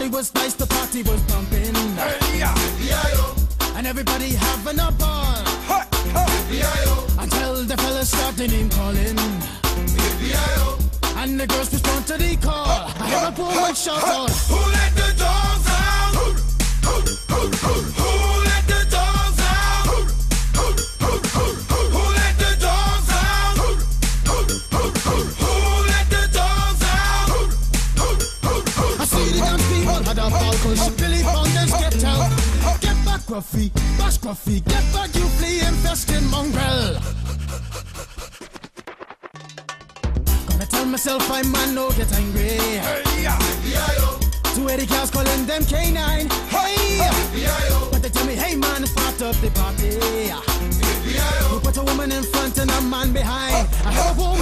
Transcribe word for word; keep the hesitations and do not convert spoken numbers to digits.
Everybody was nice, the party was pumping. Hey, yeah. And everybody having a ball. Ha, ha. Until the fellas started name calling. And the girls respond to the call. I hear a poor one shout out, Who let the dogs out? Who, who, who, who, who let the dogs out? Who, who, who, who, who let the dogs out? Who, who, who, who, who let the dogs out? Who, who, who, who, I see the dance people had a ball push. Billy Fountains get out. Get back, Gruffy, bash Gruffy. Get back, you flea infested mongrel. Gonna tell myself I man no get angry. hey, yeah. Two eighty cars calling them K nine. Hey, but they tell me, hey man, start up the party. You put a woman in front and a man behind. I have a woman